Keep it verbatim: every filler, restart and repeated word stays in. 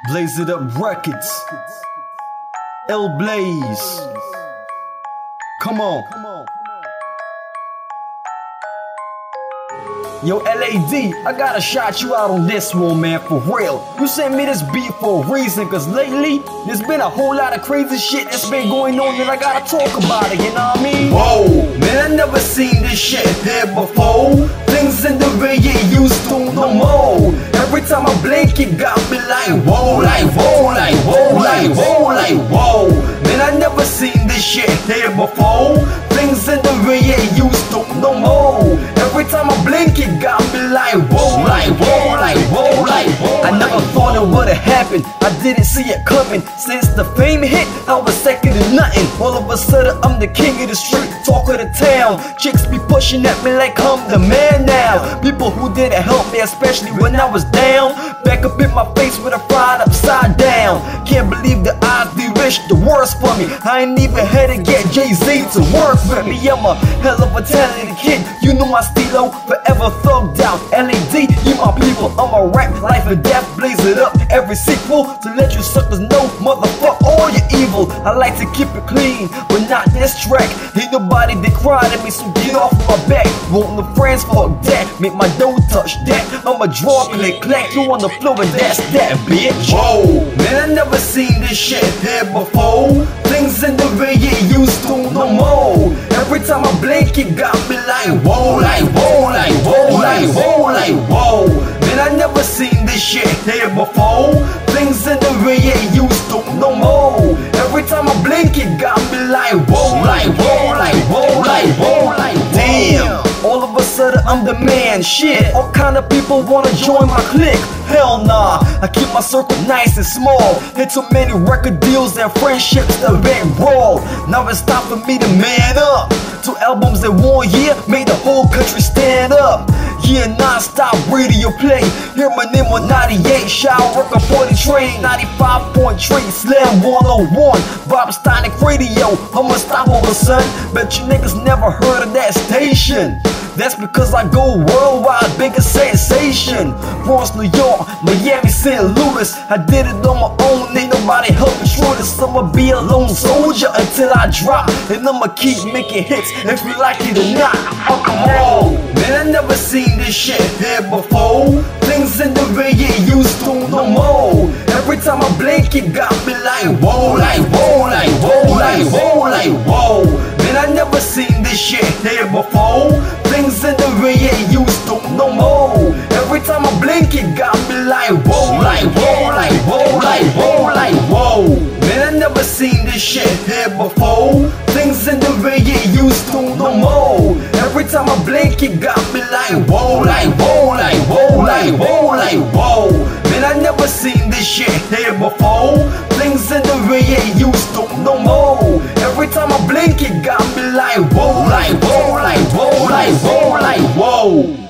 Blaze It Up Records. L Blaze. Come on. Yo, L A D, I gotta shout you out on this one, man, for real. You sent me this beat for a reason, cause lately, there's been a whole lot of crazy shit that's been going on and I gotta talk about it, you know what I mean? Whoa, man, I never seen this shit here before. Things in the way it used to no more. Every time I blink, it got me like whoa, like whoa, like whoa, like whoa, like whoa. Man, I never seen this shit here before. Things in the way it used to no more. Every time I blink, it got me like whoa, like whoa, like whoa, like whoa. I never thought it would've happened. I didn't see it coming. Since the fame hit, I was second to nothing. All of a sudden, I'm the king of the street, talk of the town. Chicks be pushing at me like I'm the man now. People who didn't help me, especially when I was down, back up in my face with a pride upside down. Can't believe the odds, they wish the worst for me. I ain't even had to get Jay-Z to work with me. I'm a hell of a talented kid. You know my stilo, forever thugged out. L A D, you my people. I'm a rap, life and death, blaze it up. Every sequel to let you suckers know, motherfuck all you evil. I like to keep it clean, but not this track. Ain't nobody that cried at me, so get off my back. Want no friends, fuck that. Make my dough touch that. I'ma draw, click, clack, you on the floor and that's that, bitch. Whoa, man, I never seen this shit here before. Things in the way it used to no more. Every time I blink, it got me like whoa, like whoa, like whoa, like whoa, like whoa. Man, I never seen this shit here before. Things in the way it used to no more. Every time I blink, it got me like whoa, like whoa, like whoa, like whoa, like damn. All of a sudden I'm the man, shit. All kind of people wanna join my clique. Hell nah, I keep my circle nice and small. Hit too many record deals and friendships that went wrong. Now it's time for me to man up. Two albums in one year made the whole country stand up. Yeah, non-stop radio play. Hear my name on ninety-eight, shower work on forty train, ninety-five point three, Slam one oh one, Bob Stonic Radio. I'm unstoppable, son. Bet you niggas never heard of that station. That's because I go worldwide, biggest sensation. Bronx, New York, Miami, Saint Louis. I did it on my own, ain't nobody helping through this. I'ma be a lone soldier until I drop, and I'ma keep making hits if you like it or not. Fuck 'em all. Man, I never seen this shit here before. Things in the way it used to no more. Every time I blink, it got me like whoa, like whoa, like whoa, like whoa, like whoa. Man, I never seen this shit here before. Things in the way it used to no more. Every time I blink, it got me like whoa, like whoa, like whoa, like whoa, like whoa. Man, I never seen this shit here before. Things in the way it used to no more. Every time I blink, it got me like whoa, like whoa, like whoa, like whoa, like whoa. Man, I never seen this shit here before. Things in the way it used to no more. Every time I blink, it got me like whoa, like whoa, like whoa, like whoa, like whoa.